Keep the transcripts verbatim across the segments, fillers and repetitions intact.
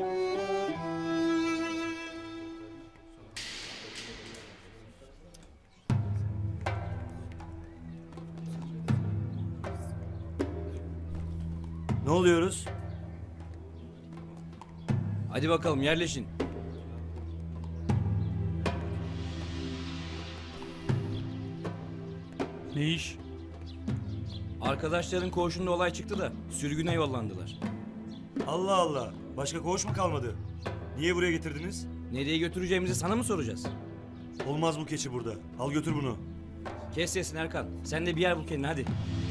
Ne oluyoruz? Hadi bakalım yerleşin. Ne iş? Arkadaşların koğuşunda olay çıktı da sürgüne yollandılar. Allah Allah. Başka koğuş mu kalmadı? Niye buraya getirdiniz? Nereye götüreceğimizi sana mı soracağız? Olmaz bu keçi burada. Al götür bunu. Kes sesini Erkan. Sen de bir yer bul kendine hadi.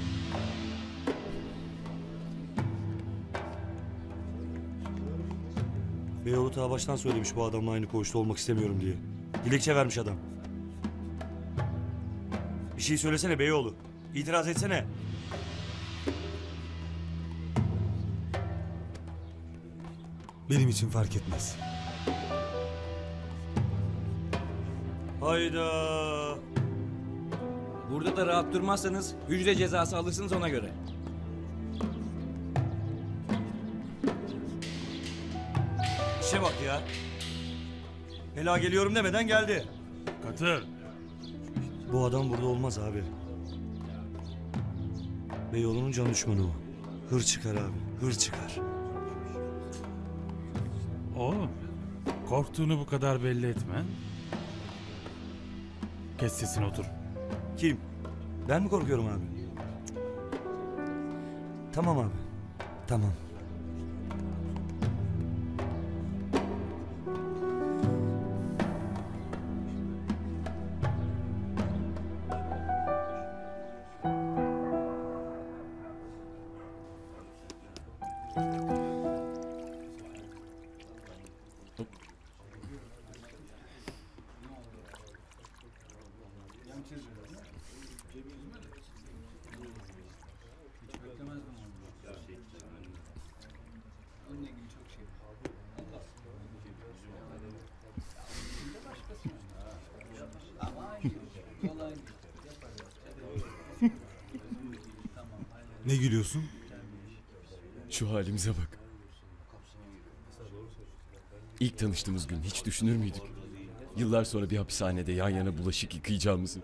Beyoğlu ta baştan söylemiş bu adamla aynı koğuşta olmak istemiyorum diye. Dilekçe vermiş adam. Bir şey söylesene Beyoğlu. İtiraz etsene. Benim için fark etmez. Hayda. Burada da rahat durmazsanız hücre cezası alırsınız ona göre. İşe bak ya. Hela geliyorum demeden geldi. Katır. Bu adam burada olmaz abi. Beyoğlu'nun can düşmanı o. Hır çıkar abi. Hır çıkar. Oğlum, korktuğunu bu kadar belli etme. Kes sesini otur. Kim? Ben mi korkuyorum abi? Tamam abi. Tamam. Ne gülüyorsun? Şu halimize bak. İlk tanıştığımız gün hiç düşünür müydük? Yıllar sonra bir hapishanede yan yana bulaşık yıkayacağımızı.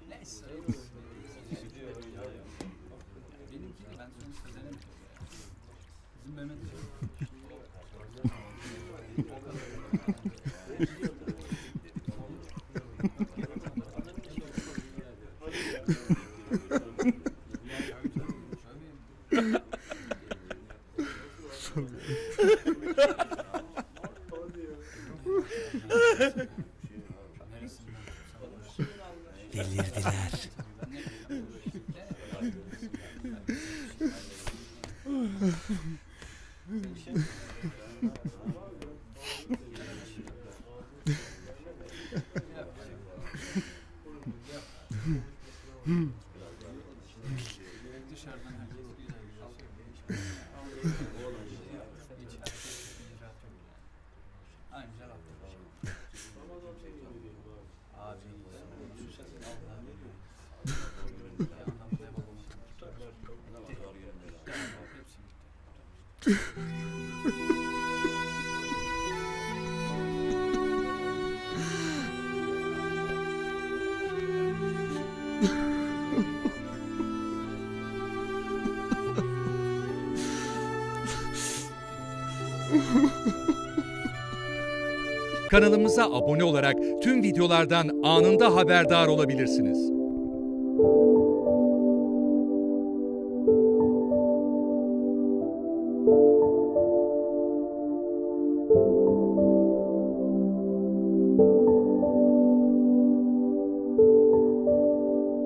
Delirdiler. Kanalımıza abone olarak tüm videolardan anında haberdar olabilirsiniz. you